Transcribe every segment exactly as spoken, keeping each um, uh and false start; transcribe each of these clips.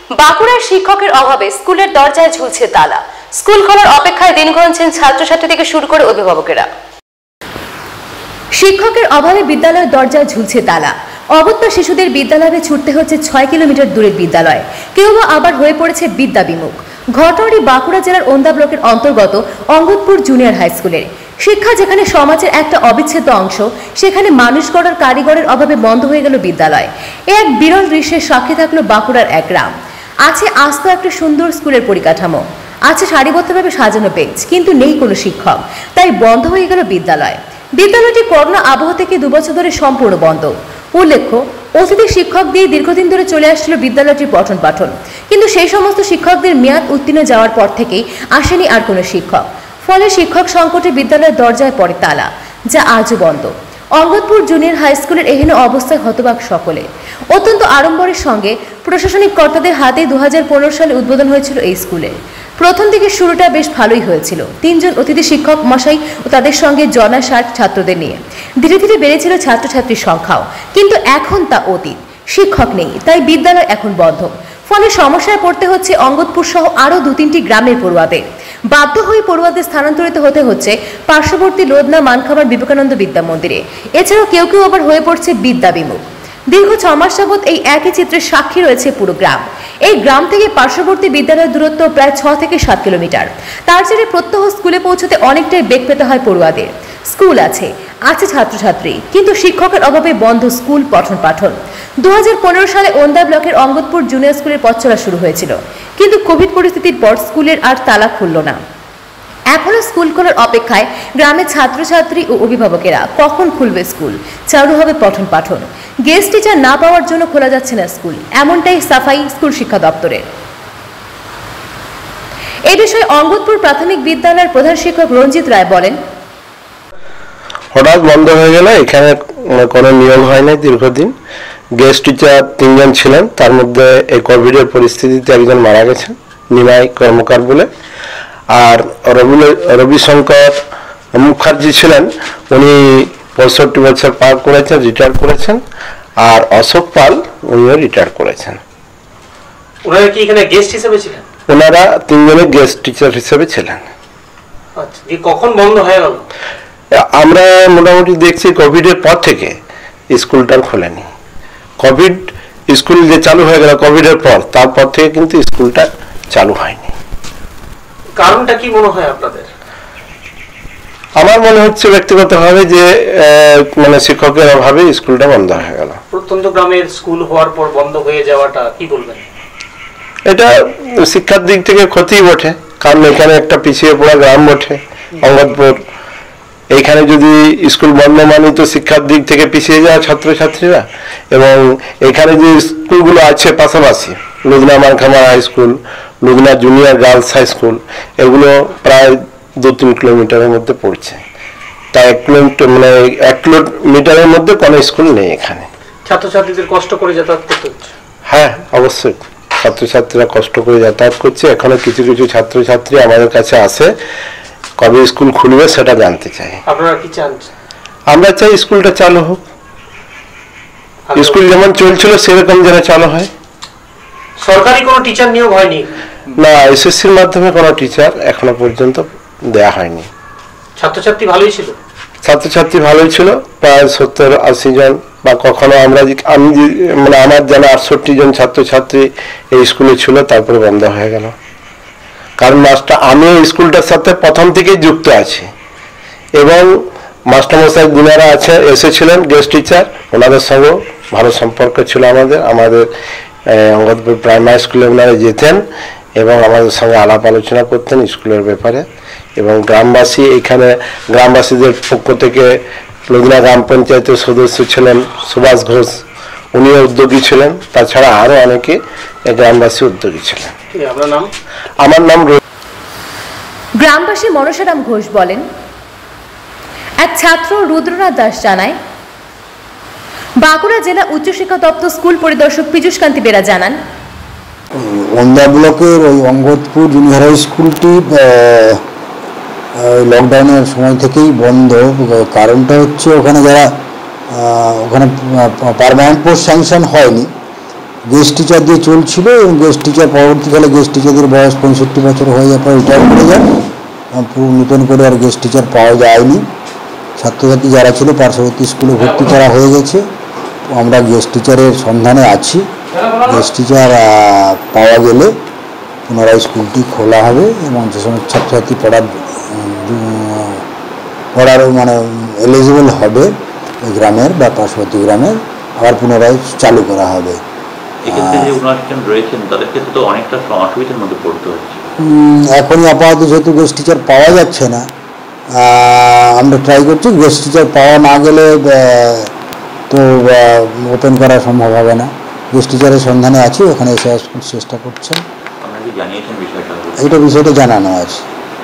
বাঁকুড়ার শিক্ষকের অভাবে স্কুলের দরজায় ঝুলছে তালা। স্কুল খোলার অপেক্ষায় দিন গুনছেন ছাত্রছাত্রী থেকে শুরু করে অভিভাবকেরা। শিক্ষকের অভাবে বিদ্যালয়ের দরজায় ঝুলছে তালা। অগত্যা শিশুদের বিদ্যালয়ে ছুটতে হচ্ছে ছয় কিলোমিটার দূরের বিদ্যালয়। কেউ বা আবার হয়ে পড়েছে বিদ্যাবিমুখ। ঘটনাটি বাঁকুড়া জেলার ওন্দা ব্লকের অন্তর্গত অঙ্গদপুর জুনিয়র হাই স্কুলের। শিক্ষা যেখানে সমাজের একটা অবিচ্ছেদ্য অংশ, সেখানে মানুষ গড়ার কারিগরের অভাবে বন্ধ হয়ে গেল বিদ্যালয়। এ এক বিরল দৃশ্যের সাক্ষী থাকলো বাঁকুড়ার এক গ্রাম। আছে আস্ত একটা সুন্দর স্কুলের পরিকাঠামো, আছে সারিবদ্ধভাবে সাজানো বেঞ্চ, কিন্তু নেই কোনো শিক্ষক, তাই বন্ধ হয়ে গেল বিদ্যালয়। বিদ্যালয়টি করোনা আবহ থেকে দুবছর ধরে সম্পূর্ণ বন্ধ। উল্লেখ্য, অতিথি শিক্ষক দিয়ে দীর্ঘদিন ধরে চলে আসছিল বিদ্যালয়টির পঠন পাঠন, কিন্তু সেই সমস্ত শিক্ষকদের মেয়াদ উত্তীর্ণ যাওয়ার পর থেকেই আসেনি আর কোনো শিক্ষক। ফলে শিক্ষক সংকটে বিদ্যালয়ের দরজায় পড়ে তালা, যা আজও বন্ধ। অঙ্গদপুর জুনিয়র হাই স্কুলের এহেন অবস্থায় হতবাক সকলে। অত্যন্ত আড়ম্বরের সঙ্গে প্রশাসনিক কর্তাদের হাতে দু হাজার পনেরো সালে উদ্বোধন হয়েছিল এই স্কুলে। প্রথম দিকে শুরুটা বেশ ভালোই হয়েছিল, তিনজন অতিথি শিক্ষক মশাই ও তাদের সঙ্গে জনা ষাট ছাত্রদের নিয়ে। ধীরে ধীরে বেড়েছিল ছাত্রছাত্রীর সংখ্যাও, কিন্তু এখন তা অতীত। শিক্ষক নেই, তাই বিদ্যালয় এখন বন্ধ। ফলে সমস্যায় পড়তে হচ্ছে অঙ্গদপুর সহ আরও দু তিনটি গ্রামের পড়ুয়াদের। বাধ্য হয়ে পড়ুয়াদের স্থানান্তরিত হতে হচ্ছে পার্শ্ববর্তী লোদনা মানখাবার বিবেকানন্দ বিদ্যা মন্দিরে। এছাড়াও কেউ কেউ আবার হয়ে পড়ছে বিদ্যাবিমুখ। দীর্ঘ ছ মাস যাবৎ এই একই চিত্রের সাক্ষী রয়েছে পুরো গ্রাম। এই গ্রাম থেকে পার্শ্ববর্তী বিদ্যালয়ের দূরত্ব প্রায় ছ থেকে সাত কিলোমিটার। তার জেরে প্রত্যহ স্কুলে পৌঁছতে অনেকটাই বেগ পেতে হয় পড়ুয়াদের। স্কুল আছে, আছে ছাত্রছাত্রী, কিন্তু শিক্ষকের অভাবে বন্ধ স্কুল পঠন পাঠন। দু হাজার পনেরো সালে ওন্দা ব্লকের অঙ্গদপুর জুনিয়র স্কুলের পথ চলা শুরু হয়েছিল, কিন্তু কোভিড পরিস্থিতির পর স্কুলের আর তালা খুলল না। এখনো স্কুল খোলার অপেক্ষায় গ্রামের ছাত্রছাত্রী ও অভিভাবকেরা। কখন খুলবে স্কুল, চালু হবে পঠন পাঠন? গেস্ট টিচার না পাওয়ার জন্য খোলা যাচ্ছে না স্কুল, এমনটাই সাফাই স্কুল শিক্ষা দপ্তরের। এ বিষয়ে অঙ্গদপুর প্রাথমিক বিদ্যালয়ের প্রধান শিক্ষক রঞ্জিত রায় বলেন, হঠাৎ বন্ধ হয়ে গেল। এখানে কোনো নিয়োগ হয় নাই দীর্ঘদিন। গেস্ট টিচার তিনজন ছিলেন, তার মধ্যে এই কোভিডের পরিস্থিতিতে একজন মারা গেছেন, নিমাই কর্মকার বলে। আর রবি রবিশঙ্কর মুখার্জি ছিলেন, উনি পঁয়ষট্টি বছর পার করেছেন, রিটায়ার করেছেন। আর অশোক পাল, উনিও রিটায়ার করেছেন। ওনারা কি এখানে গেস্ট হিসেবে ছিলেন? ওনারা তিনজনে গেস্ট টিচার হিসেবে ছিলেন। আচ্ছা, কখন বন্ধ হয়ে গেল? আমরা মোটামুটি দেখছি কোভিডের পর থেকে স্কুলটা খোলেনি। কোভিড স্কুল যে চালু হয়ে গেল কোভিডের পর, তারপর থেকে কিন্তু স্কুলটা চালু হয়নি। কারণটা কি মনে হয় আপনাদের? আমার মনে হচ্ছে ব্যক্তিগতভাবে যে মানে শিক্ষকের অভাবে স্কুলটা বন্ধ হয়ে গেল। প্রত্যন্ত গ্রামের স্কুল হওয়ার পর বন্ধ হয়ে যাওয়াটা কি বলবেন? এটা শিক্ষার দিক থেকে ক্ষতি বটে, কারণ এখানে একটা পিছিয়ে পড়া গ্রাম বটে অঙ্গদপুর। এইখানে যদি স্কুল বন্ধ মানে তো শিক্ষার দিক থেকে পিছিয়ে যাওয়া ছাত্রছাত্রীরা। এবং এখানে যে স্কুলগুলো আছে পাশাপাশি, Ludna Mankhamar high school, Ludna junior girls high school, এগুলো প্রায় দু তিন কিলোমিটারের মধ্যে পড়ছে। তাই এক কিলোমিটার মানে এক কিলোমিটারের মধ্যে কোনো স্কুল নেই এখানে। ছাত্রছাত্রীদের কষ্ট করে যাতায়াত করতে হচ্ছে। হ্যাঁ, অবশ্যই ছাত্রছাত্রীরা কষ্ট করে যাতায়াত করছে। এখনো কিছু কিছু ছাত্রছাত্রী আমাদের কাছে আসে, কবে স্কুল খুলবে সেটা জানতে চাই। আপনারা কি চান? আমরা চাই স্কুলটা চালু হোক, স্কুল যেমন চলছিল সেরকম যেন চালু হয়। সরকারি কোনো টিচার নিয়োগ হয়নি? না, এসএসসির মাধ্যমে কোনো টিচার এখনো পর্যন্ত দেয়া হয়নি। ছাত্রছাত্রী ভালোই ছিল? ছাত্রছাত্রী ভালোই ছিল, প্রায় সত্তর আশি জন, বা কখনো আমরা আমি মানে আমার জানা আটষট্টি জন ছাত্রছাত্রী এই স্কুলে ছিল, তারপরে বন্ধ হয়ে গেল। কারণ মাস্টার আমি স্কুলটার সাথে প্রথম থেকেই যুক্ত আছি, এবং মাস্টারমশাই গুনারা আছে এসেছিলেন গেস্ট টিচার, ওনাদের সঙ্গেও ভালো সম্পর্ক ছিল আমাদের। আমাদের অঙ্গদপুর প্রাইমারি স্কুলে ওনারা যেতেন এবং আমাদের সঙ্গে আলাপ আলোচনা করতেন স্কুলের ব্যাপারে। এবং গ্রামবাসী, এখানে গ্রামবাসীদের পক্ষ থেকে লুদনা গ্রাম পঞ্চায়েতের সদস্য ছিলেন সুভাষ ঘোষ, উনিও উদ্যোগী ছিলেন। তাছাড়া আরও অনেকে গ্রামবাসী উদ্যোগী ছিলেন। আপনার নাম? আমার নাম। গ্রামবাসী মনসারাম ঘোষ বলেন, এক ছাত্র রুদ্রনাথ দাস জানায়, বাঁকুড়া জেলা উচ্চশিক্ষা দপ্তর স্কুল পরিদর্শক পীযূষ কান্তি বেরা জানান, ওন্দা ব্লকের ওই অঙ্গদপুর জুনিয়র হাই স্কুলটি লকডাউনের সময় থেকেই বন্ধ। কারণটা হচ্ছে ওখানে যারা ওখানে পার্মানেন্ট পোস্ট স্যাংশন হয়নি, গেস্ট টিচার দিয়ে চলছিল এবং গেস্ট টিচার পরবর্তীকালে গেস্ট টিচারদের বয়স পঁয়ষট্টি বছর হয়ে যাওয়ার পর রিটায়ার করে যান। পুরো নতুন করে আর গেস্ট টিচার পাওয়া যায়নি। ছাত্রছাত্রী যারা ছিল পার্শ্ববর্তী স্কুলে ভর্তি করা হয়ে গেছে। আমরা গেস্ট টিচারের সন্ধানে আছি। গেস্ট টিচার পাওয়া গেলে পুনরায় স্কুলটি খোলা হবে এবং যে সমস্ত ছাত্রছাত্রী পড়ার পড়ার মানে এলিজিবল হবে ওই গ্রামের বা পার্শ্ববর্তী গ্রামের আবার পুনরায় চালু করা হবে। এখনই আপাতত যেহেতু গেস্ট টিচার পাওয়া যাচ্ছে না, আমরা ট্রাই করছি। গেস্ট টিচার পাওয়া না গেলে তো ওপেন করা সম্ভব হবে না। গেস্ট টিচারের সন্ধানে আছি, ওখানে এসে চেষ্টা করছেন। এইটা বিষয়টা জানানো আছে।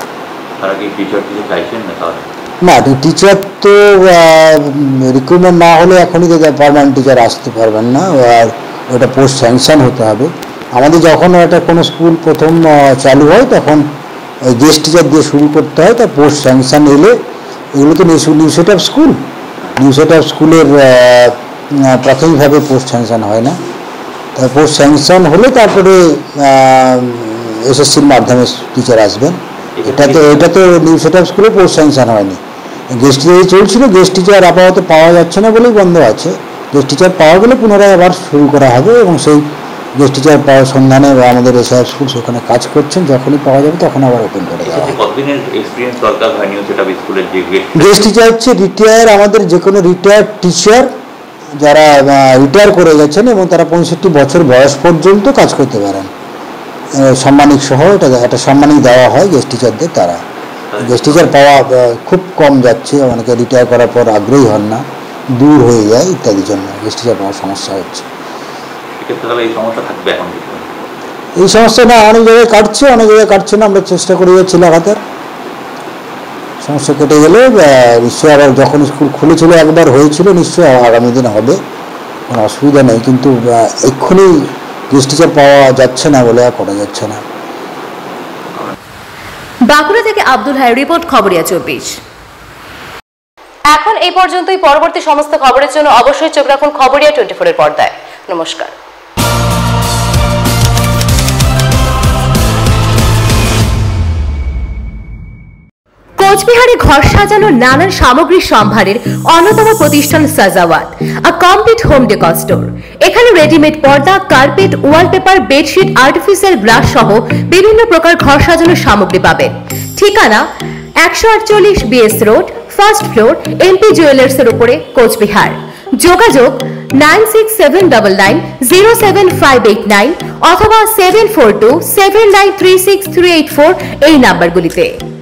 না, টিচার তো রিক্রুটমেন্ট না হলে এখনই তো পার্মানেন্ট টিচার আসতে পারবেন না, আর ওটা পোস্ট স্যাংশন হতে হবে। আমাদের যখন একটা কোনো স্কুল প্রথম চালু হয় তখন ওই গেস্ট টিচার দিয়ে শুরু করতে হয়, তা পোস্ট স্যাংশন এলে এগুলো তো new set of school new set of স্কুলের প্রাথমিকভাবে পোস্ট স্যাংশন হয় না। তাই পোস্ট স্যাংশন হলে তারপরে এসএসসির মাধ্যমে টিচার আসবেন। এটা তো এটা তো নিউ সেট অফ স্কুলে পোস্ট স্যাংশন হয়নি। গেস্ট টিচার চলছিল, গেস্ট টিচার আপাতত পাওয়া যাচ্ছে না বলেই বন্ধ আছে। গেস্ট টিচার পাওয়া গেলে পুনরায় আবার শুরু করা হবে এবং সেই গেস্ট টিচার পাওয়ার সন্ধানে আমাদের এসআইএফ স্কুল সেখানে কাজ করছেন। যখনই পাওয়া যাবে তখন আবার ওপেন করে দেওয়া হবে। গেস্ট টিচার হচ্ছে রিটায়ার, আমাদের যে কোনো রিটায়ার্ড টিচার যারা রিটায়ার করে গেছেন এবং তারা পঁয়ষট্টি বছর বয়স পর্যন্ত কাজ করতে পারেন, সাম্মানিক সহ এটা একটা সাম্মানিক দেওয়া হয় গেস্ট টিচারদের। তারা গেস্ট টিচার পাওয়া খুব কম যাচ্ছে, অনেকে রিটায়ার করার পর আগ্রহী হন না, দূর হয়ে যায় ইত্যাদির জন্য গেস্ট টিচার পাওয়ার সমস্যা হচ্ছে। এই সমস্যা না অনেক জায়গায় কাটছে, অনেক জায়গায় কাটছে না। আমরা চেষ্টা করে যাচ্ছি লাগাতার। সমস্যা কেটে গেলে নিশ্চয়ই আবার যখন স্কুল খুলেছিল একবার হয়েছিল, নিশ্চয়ই আগামী দিনে হবে, কোনো অসুবিধা নেই। কিন্তু এক্ষুনি গেস্ট টিচার পাওয়া যাচ্ছে না বলে আর করা যাচ্ছে না। বাঁকুড়া থেকে আব্দুল হাই রিপোর্ট, খবরিয়া চব্বিশ। এখন এই পর্যন্তই। পরবর্তী সমস্ত খবরের জন্য অবশ্যই চোখ রাখুন খবরিয়া টোয়েন্টি ফোর এর পর্দায়। নমস্কার। কোচবিহারে ঘর সাজানোর নানান সামগ্রীর সম্ভারের অন্যতম প্রতিষ্ঠান Sajawat, a complete home decor store. এখানে রেডিমেড পর্দা, carpet, wallpaper, bedsheet, artificial glass সহ বিভিন্ন প্রকার ঘর সাজানোর সামগ্রী পাবেন। ঠিকানা একশো আটচল্লিশ BS road, first floor, MP jewellers এর উপরে, কোচবিহার। যোগাযোগ nine six seven nine nine zero seven five eight nine অথবা seven four two seven nine three six three eight four এই নাম্বারগুলিতে।